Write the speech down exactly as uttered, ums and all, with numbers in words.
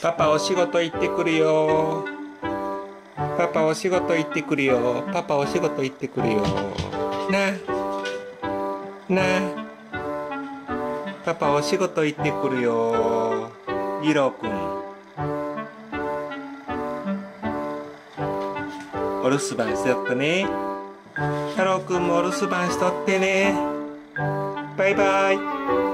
パパお仕事行ってくるよ。パパお仕事行ってくるよ。パパお仕事行ってくるよ。ななパパお仕事行ってくるよ。イロくんお留守番しとってね。太郎くんもお留守番しとってね。バイバイ。